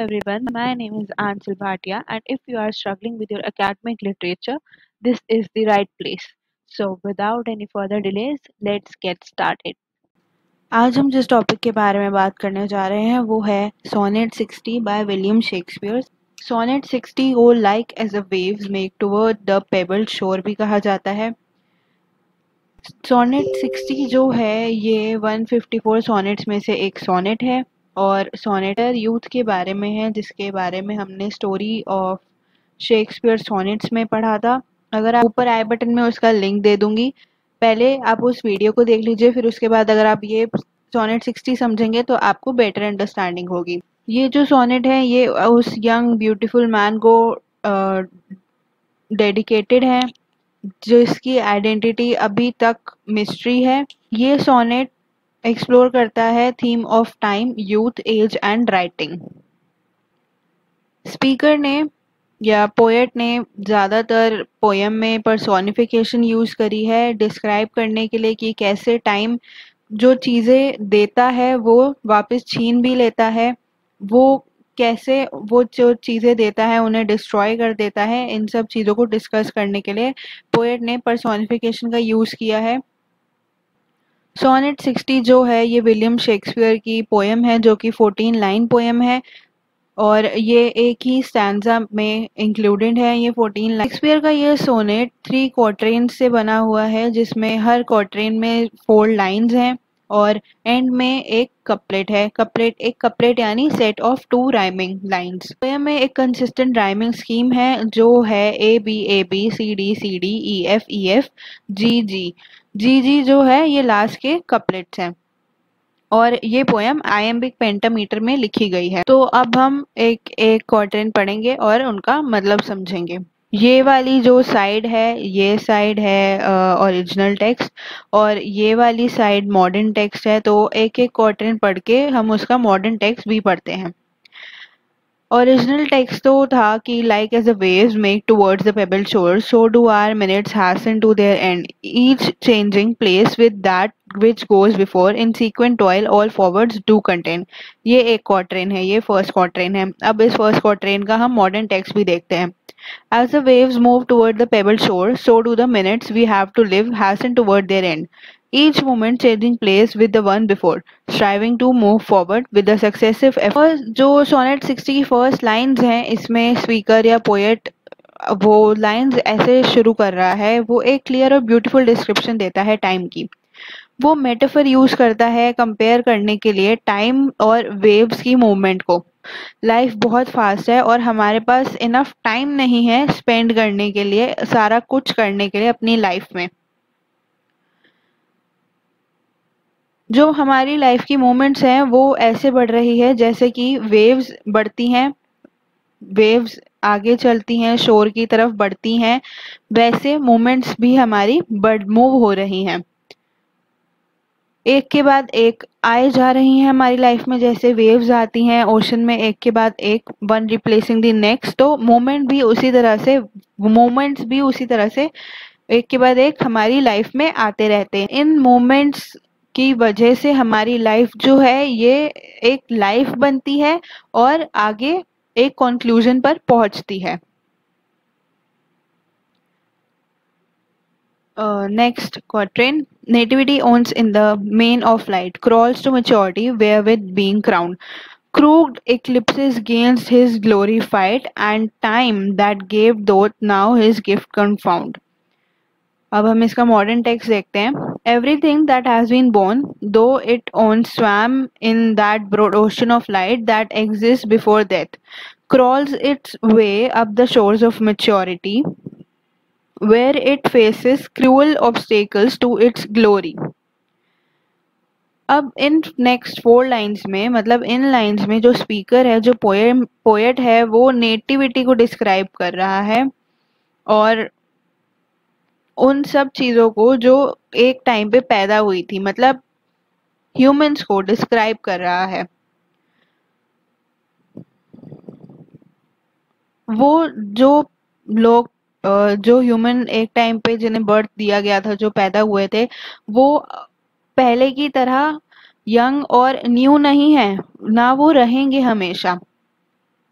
everyone, my name is Anshul Bhatia, and if you are struggling with your academic literature, this is the right place. So, without any further delays, let's get started. आज हम जिस topic के बारे में बात करने जा रहे हैं वो है sonnet 60 by William Shakespeare. Sonnet 60 को like as a waves make toward the pebbled shore भी कहा जाता है। सोनेट 60 जो है ये 154 सोनेट्स में से एक सोनेट है और सोनेटर यूथ के बारे में है, जिसके बारे में हमने स्टोरी ऑफ शेक्सपियर सोनेट्स में पढ़ा था। अगर आप ऊपर आई बटन में उसका लिंक दे दूंगी, पहले आप उस वीडियो को देख लीजिए, फिर उसके बाद अगर आप ये सोनेट 60 समझेंगे तो आपको बेटर अंडरस्टैंडिंग होगी। ये जो सोनेट है ये उस यंग ब्यूटीफुल मैन को डेडिकेटेड है जिसकी आइडेंटिटी अभी तक मिस्ट्री है। ये सोनेट एक्सप्लोर करता है theme of time, youth, age and writing. Speaker ने या पोएट ने ज़्यादातर पोएम में पर्सोनिफिकेशन यूज़ करी है डिस्क्राइब करने के लिए कि कैसे टाइम जो चीज़ें देता है वो वापस छीन भी लेता है, वो कैसे वो जो चीज़ें देता है उन्हें डिस्ट्रॉय कर देता है। इन सब चीज़ों को डिस्कस करने के लिए पोएट ने पर्सोनिफिकेशन का यूज़ किया है। सोनेट 60 जो है ये विलियम शेक्सपियर की पोएम है जो कि 14 लाइन पोएम है और ये एक ही स्टैंजा में इंक्लूडेड है। ये 14 लाइन शेक्सपियर का ये सोनेट 3 क्वार्ट्रेन से बना हुआ है जिसमें हर क्वार्ट्रेन में 4 लाइंस हैं और एंड में एक कपलेट है। एक कपलेट यानी set of 2 rhyming lines. Poem में एक कंसिस्टेंट राइमिंग स्कीम है जो है A B C D E F G जो है ये लास्ट के कपलेट्स हैं और ये पोएम आयम्बिक पेंटामीटर में लिखी गई है। तो अब हम एक एक क्वार्टेन पढ़ेंगे और उनका मतलब समझेंगे। ये वाली जो साइड है ये साइड है ओरिजिनल टेक्स्ट और ये वाली साइड मॉडर्न टेक्स्ट है, तो एक एक क्वार्टेन पढ़ के हम उसका मॉडर्न टेक्स्ट भी पढ़ते हैं। ओरिजिनल टेक्स्ट तो था कि like as the waves make towards the pebble shore, so do our minutes hasten to their end, each changing place with that which goes before, in sequent toil all forwards do contain। ये एक quatrain है, ये first quatrain है। अब इस first quatrain का हम modern text भी देखते हैं। As the waves move toward the pebble shore, so do the minutes we have to live hasten toward their end, each moment changing place with the one before, striving to move forward with the successive effort। जो sonnet 60 की first lines हैं इसमें speaker या poet वो lines ऐसे शुरू कर रहा है, वो एक क्लियर और ब्यूटीफुल डिस्क्रिप्शन देता है टाइम की। वो मेटाफर यूज करता है कंपेयर करने के लिए टाइम और वेव्स की मूवमेंट को। लाइफ बहुत फास्ट है और हमारे पास इनफ टाइम नहीं है स्पेंड करने के लिए, सारा कुछ करने के लिए अपनी लाइफ में। जो हमारी लाइफ की मोमेंट्स हैं वो ऐसे बढ़ रही है जैसे कि वेव्स बढ़ती हैं, वेव्स आगे चलती हैं, शोर की तरफ बढ़ती हैं, वैसे मोमेंट्स भी हमारी मूव हो रही हैं, एक के बाद एक आए जा रही हैं हमारी लाइफ में। जैसे वेव्स आती हैं ओशन में एक के बाद एक, वन रिप्लेसिंग द नेक्स्ट, तो मोमेंट्स भी उसी तरह से एक के बाद एक हमारी लाइफ में आते रहते हैं। इन मोमेंट्स की वजह से हमारी लाइफ जो है ये एक लाइफ बनती है और आगे एक कंक्लूजन पर पहुंचती है। Next quatrain. Nativity owns in the main of light, crawls to maturity wherewith being crowned. Crooked eclipses gains his glory fight, and time that gave doth now his gift confound। अब हम इसका modern text देखते हैं। Everything that has been born, though it once swam in that broad ocean of light that exists before death, crawls its way up the shores of maturity, where it faces cruel obstacles to its glory। अब in next 4 lines में, मतलब इन lines में जो speaker है, जो poet है, वो nativity को डिस्क्राइब कर रहा है और उन सब चीज़ों को जो एक टाइम पे पैदा हुई थी, मतलब ह्यूमंस को डिस्क्राइब कर रहा है। वो जो लोग जो ह्यूमन एक टाइम पे जिन्हें बर्थ दिया गया था, जो पैदा हुए थे, वो पहले की तरह यंग और न्यू नहीं है, ना वो रहेंगे हमेशा।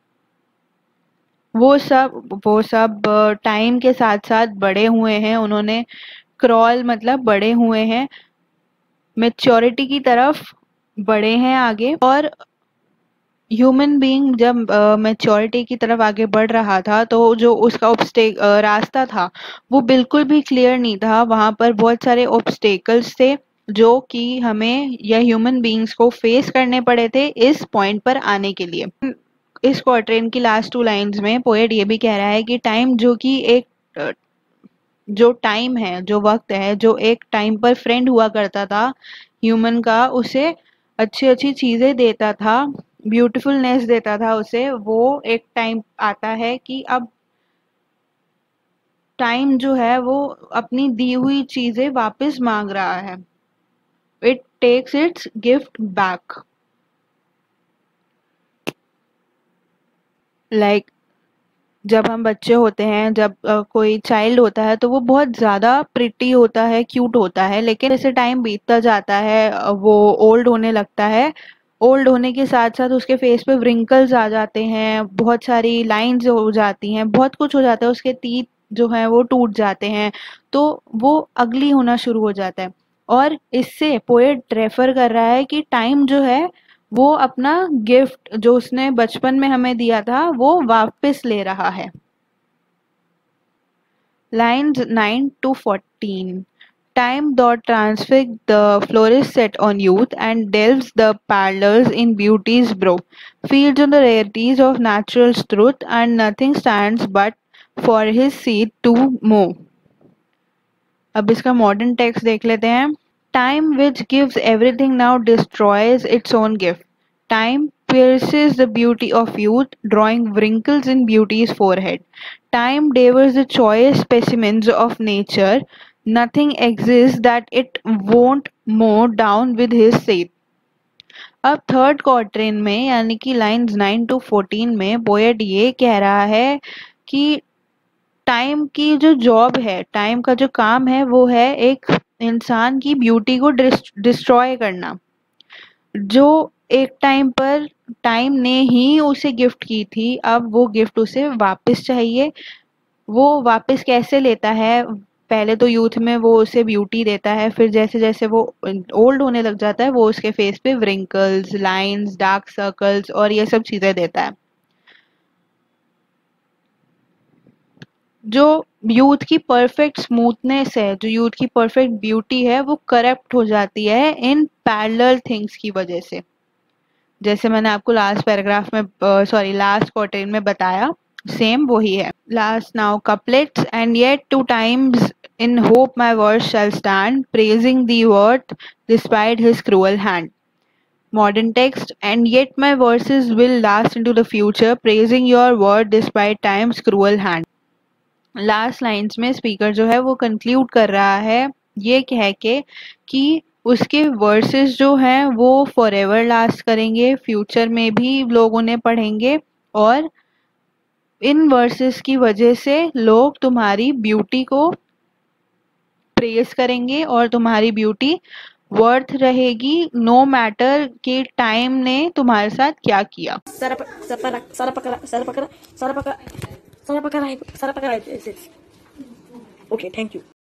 वो सब टाइम के साथ साथ बड़े हुए हैं, उन्होंने क्रॉल मतलब बड़े हुए हैं, मेच्योरिटी की तरफ बढ़े हैं आगे। और ह्यूमन बीइंग जब मैच्योरिटी की तरफ आगे बढ़ रहा था तो जो उसका रास्ता था वो बिल्कुल भी क्लियर नहीं था, वहां पर बहुत सारे ऑब्स्टेकल्स थे जो कि हमें या ह्यूमन बीइंग्स को फेस करने पड़े थे इस पॉइंट पर आने के लिए। इस क्वार्टेन की लास्ट टू लाइंस में पोएट ये भी कह रहा है कि टाइम जो कि एक जो टाइम है, जो वक्त है, जो एक टाइम पर फ्रेंड हुआ करता था ह्यूमन का, उसे अच्छी अच्छी चीजें देता था, ब्यूटीफुलनेस देता था उसे, वो एक टाइम आता है कि अब टाइम जो है वो अपनी दी हुई चीजें वापस मांग रहा है। It takes its gift back. Like जब हम बच्चे होते हैं, जब कोई चाइल्ड होता है तो वो बहुत ज्यादा प्रिटी होता है, क्यूट होता है, लेकिन जैसे टाइम बीतता जाता है वो ओल्ड होने लगता है। ओल्ड होने के साथ साथ उसके फेस पे व्रिंकल्स आ जाते हैं, बहुत सारी लाइंस हो जाती हैं, बहुत कुछ हो जाता है, उसके टीथ जो है वो टूट जाते हैं, तो वो अगली होना शुरू हो जाता है। और इससे पोएट रेफर कर रहा है कि टाइम जो है वो अपना गिफ्ट जो उसने बचपन में हमें दिया था वो वापस ले रहा है। Lines 9 to 14. Time dot transfixed the florist set on youth and delves the parlors in beauty's brow, feeds on the rarities of natural truth, and nothing stands but for his seed to mow. अब इसका modern text देख लेते हैं। Time which gives everything now destroys its own gift. Time pierces the beauty of youth, drawing wrinkles in beauty's forehead. Time devours the choice specimens of nature. Nothing exists that it won't mow down with his scythe. अब third quatrain में यानी कि lines 9 to 14 में poet ये कह रहा है कि टाइम की जो जॉब है, टाइम का जो काम है वो है एक इंसान की ब्यूटी को डिस्ट्रॉय करना। जो एक टाइम पर टाइम ने ही उसे गिफ्ट की थी, अब वो गिफ्ट उसे वापस चाहिए। वो वापस कैसे लेता है? पहले तो यूथ में वो उसे ब्यूटी देता है, फिर जैसे जैसे वो ओल्ड होने लग जाता है वो उसके फेस पे व्रिंकल्स, लाइंस, डार्क सर्कल्स और ये सब चीजें देता है। जो यूथ की परफेक्ट स्मूथनेस है, जो यूथ की परफेक्ट ब्यूटी है, वो करप्ट हो जाती है इन पैरेलल थिंग्स की वजह से। जैसे मैंने आपको लास्ट पैराग्राफ में लास्ट क्वार्टर में बताया, सेम वही है। Last now couplets and yet to times in hope my words shall stand, praising thee worth despite his cruel hand. Modern text, and yet my verses will last into the future, praising your word despite time's cruel hand. Last lines में speaker जो है वो conclude कर रहा है ये कह के कि उसके वर्सेस जो हैं वो फॉरएवर लास्ट करेंगे, फ्यूचर में भी लोग उन्हें पढ़ेंगे, और इन वर्सेस की वजह से लोग तुम्हारी ब्यूटी को प्रेज करेंगे और तुम्हारी ब्यूटी वर्थ रहेगी, नो मैटर कि टाइम ने तुम्हारे साथ क्या किया। Okay, thank you.